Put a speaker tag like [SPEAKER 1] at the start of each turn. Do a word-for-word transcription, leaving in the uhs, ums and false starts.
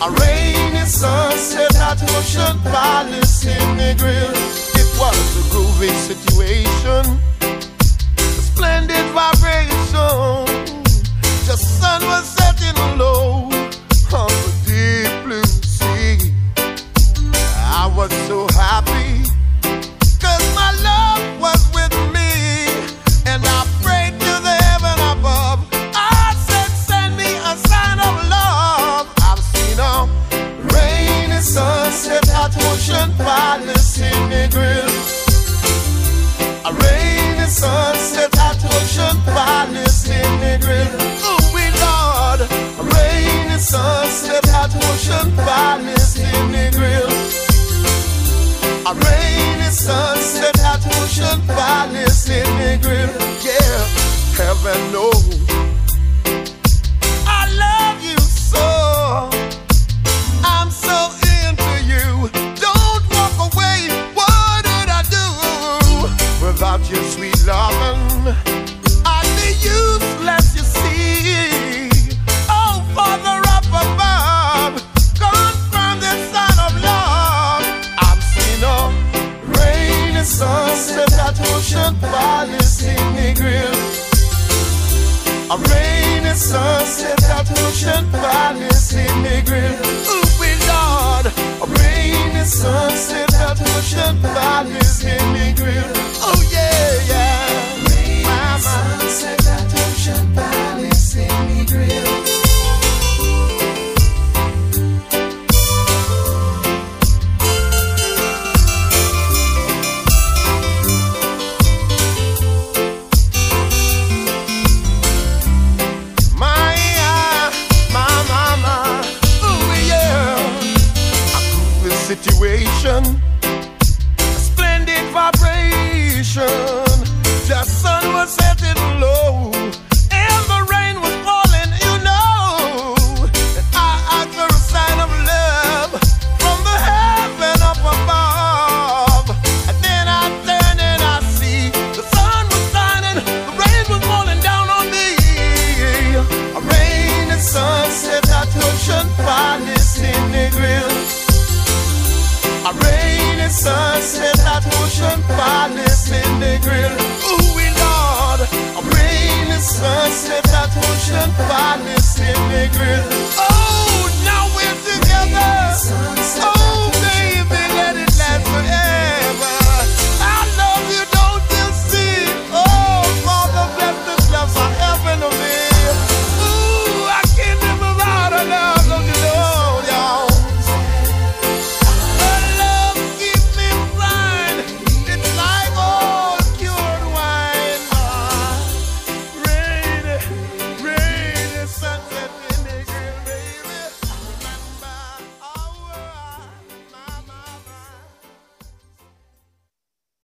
[SPEAKER 1] A rainy sunset at Ocean Palace in the grill. It was a groovy situation, a splendid vibration. The sun was setting low on the deep blue sea. I was so happy, cause my love was with me. And I prayed to the heaven above. I said, send me a sign of love. I've seen a rainy sunset at Ocean Palace in the grill. A rainy sunset at Ocean Palace in the grill. Oh, we Lord. A rainy sunset at Ocean Palace in the grill. A rainy sunset at Ocean Palace in the grill. Yeah, heaven knows I love you so. I'm so into you. Don't walk away. What would I do without your sweet loving? I'd be useless, you see. Oh, Father up above, confirm this sign of love. I'm seeing a rainy sunset at Ocean Palace in the grill. A rainy sunset at Ocean Palace in the grill. Ooh, we Lord. A rainy sunset at Ocean Palace in the grill. Oh yeah, yeah. Rainy Mama. Sunset at Ocean Palace in the grill. Situation, a splendid vibration. The sun was setting low and the rain was falling, you know. And I asked for a sign of love from the heaven up above. And then I turned and I see the sun was shining, the rain was falling down on me. A rainy sunset at Ocean Palace in the grill. A rainy sunset at Ocean Palace in the grill. Ooh, we Lord. A rainy sunset at Ocean Palace in the grill. Oh, now we're together.